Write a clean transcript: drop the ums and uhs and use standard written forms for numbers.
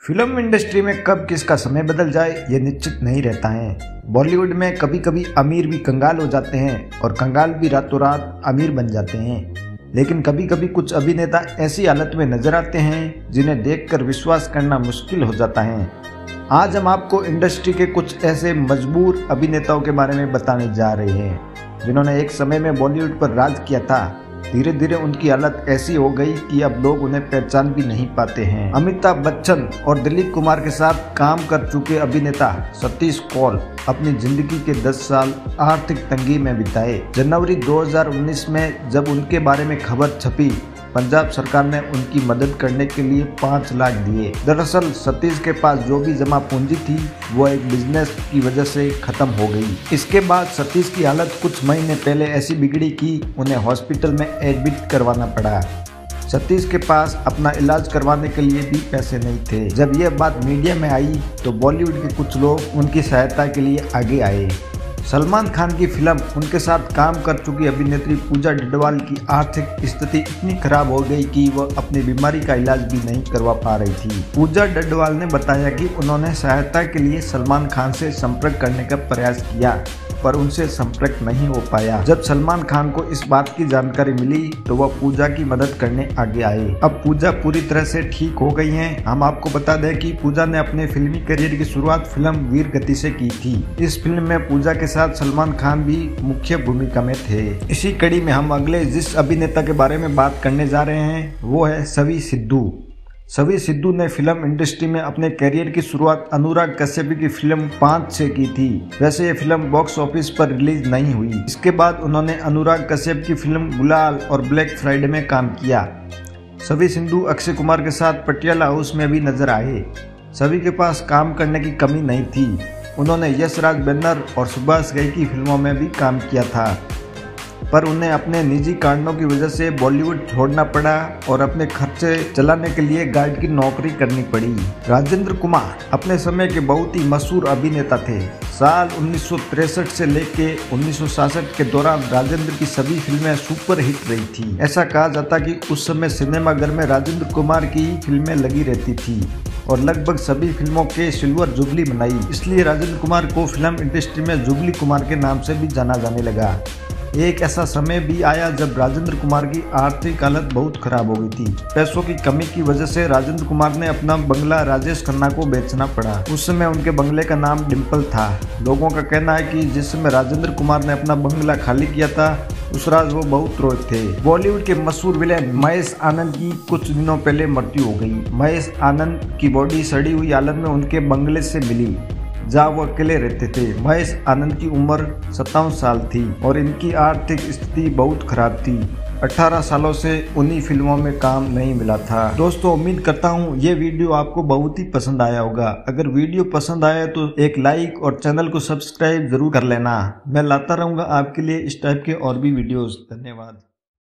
Film industry में कब किसका समय बदल जाए ये निश्चित नहीं रहता है। बॉलीवुड में कभी कभी अमीर भी कंगाल हो जाते हैं और कंगाल भी रातों रात अमीर बन जाते हैं। लेकिन कभी कभी कुछ अभिनेता ऐसी हालत में नजर आते हैं जिन्हें देखकर विश्वास करना मुश्किल हो जाता है। आज हम आपको इंडस्ट्री के कुछ ऐसे मजबूर अभिनेताओं के बारे में बताने जा रहे हैं जिन्होंने एक समय में बॉलीवुड पर राज किया था। धीरे धीरे उनकी हालत ऐसी हो गई कि अब लोग उन्हें पहचान भी नहीं पाते हैं। अमिताभ बच्चन और दिलीप कुमार के साथ काम कर चुके अभिनेता सतीश कौल अपनी जिंदगी के 10 साल आर्थिक तंगी में बिताए। जनवरी 2019 में जब उनके बारे में खबर छपी, पंजाब सरकार ने उनकी मदद करने के लिए 5 लाख दिए। दरअसल सतीश के पास जो भी जमा पूंजी थी वो एक बिजनेस की वजह से खत्म हो गई। इसके बाद सतीश की हालत कुछ महीने पहले ऐसी बिगड़ी कि उन्हें हॉस्पिटल में एडमिट करवाना पड़ा। सतीश के पास अपना इलाज करवाने के लिए भी पैसे नहीं थे। जब यह बात मीडिया में आई तो बॉलीवुड के कुछ लोग उनकी सहायता के लिए आगे आए। सलमान खान की फिल्म उनके साथ काम कर चुकी अभिनेत्री पूजा डडवाल की आर्थिक स्थिति इतनी खराब हो गई कि वह अपनी बीमारी का इलाज भी नहीं करवा पा रही थी। पूजा डडवाल ने बताया कि उन्होंने सहायता के लिए सलमान खान से संपर्क करने का प्रयास किया पर उनसे संपर्क नहीं हो पाया। जब सलमान खान को इस बात की जानकारी मिली तो वह पूजा की मदद करने आगे आए। अब पूजा पूरी तरह से ठीक हो गई हैं। हम आपको बता दें कि पूजा ने अपने फिल्मी करियर की शुरुआत फिल्म वीर गति से की थी। इस फिल्म में पूजा के साथ सलमान खान भी मुख्य भूमिका में थे। इसी कड़ी में हम अगले जिस अभिनेता के बारे में बात करने जा रहे हैं वो है शवि सिद्धू। शवि सिद्धू ने फिल्म इंडस्ट्री में अपने करियर की शुरुआत अनुराग कश्यप की फिल्म 5 से की थी। वैसे ये फिल्म बॉक्स ऑफिस पर रिलीज नहीं हुई। इसके बाद उन्होंने अनुराग कश्यप की फिल्म गुलाल और ब्लैक फ्राइडे में काम किया। शवि सिद्धू अक्षय कुमार के साथ पटियाला हाउस में भी नजर आए। शवि के पास काम करने की कमी नहीं थी। उन्होंने यश राज बैनर और सुभाष घई की फिल्मों में भी काम किया था, पर उन्हें अपने निजी कारणों की वजह से बॉलीवुड छोड़ना पड़ा और अपने खर्चे चलाने के लिए गार्ड की नौकरी करनी पड़ी। राजेंद्र कुमार अपने समय के बहुत ही मशहूर अभिनेता थे। साल 1963 से लेके 1966 के दौरान राजेंद्र की सभी फिल्में सुपर हिट रही थी। ऐसा कहा जाता कि उस समय सिनेमाघर में राजेंद्र कुमार की फिल्में लगी रहती थी और लगभग सभी फिल्मों के सिल्वर जुबली बनाई। इसलिए राजेंद्र कुमार को फिल्म इंडस्ट्री में जुबली कुमार के नाम से भी जाना जाने लगा। एक ऐसा समय भी आया जब राजेंद्र कुमार की आर्थिक हालत बहुत खराब हो गई थी। पैसों की कमी की वजह से राजेंद्र कुमार ने अपना बंगला राजेश खन्ना को बेचना पड़ा। उस समय उनके बंगले का नाम डिम्पल था। लोगों का कहना है कि जिस समय राजेंद्र कुमार ने अपना बंगला खाली किया था उस रात वो बहुत रोए थे। बॉलीवुड के मशहूर विलेन महेश आनंद की कुछ दिनों पहले मृत्यु हो गई। महेश आनंद की बॉडी सड़ी हुई हालत में उनके बंगले से मिली जहाँ वो अकेले रहते थे। महेश आनंद की उम्र 57 साल थी और इनकी आर्थिक स्थिति बहुत खराब थी। 18 सालों से उन्हीं फिल्मों में काम नहीं मिला था। दोस्तों, उम्मीद करता हूँ ये वीडियो आपको बहुत ही पसंद आया होगा। अगर वीडियो पसंद आया तो एक लाइक और चैनल को सब्सक्राइब जरूर कर लेना। मैं लाता रहूँगा आपके लिए इस टाइप के और भी वीडियोस। धन्यवाद।